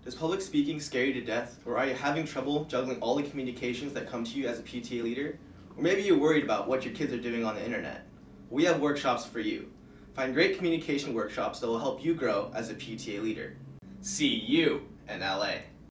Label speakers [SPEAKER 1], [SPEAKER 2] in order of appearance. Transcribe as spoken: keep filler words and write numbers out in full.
[SPEAKER 1] Does public speaking scare you to death, or are you having trouble juggling all the communications that come to you as a P T A leader? Or maybe you're worried about what your kids are doing on the internet. We have workshops for you. Find great communication workshops that will help you grow as a P T A leader. See you in L A.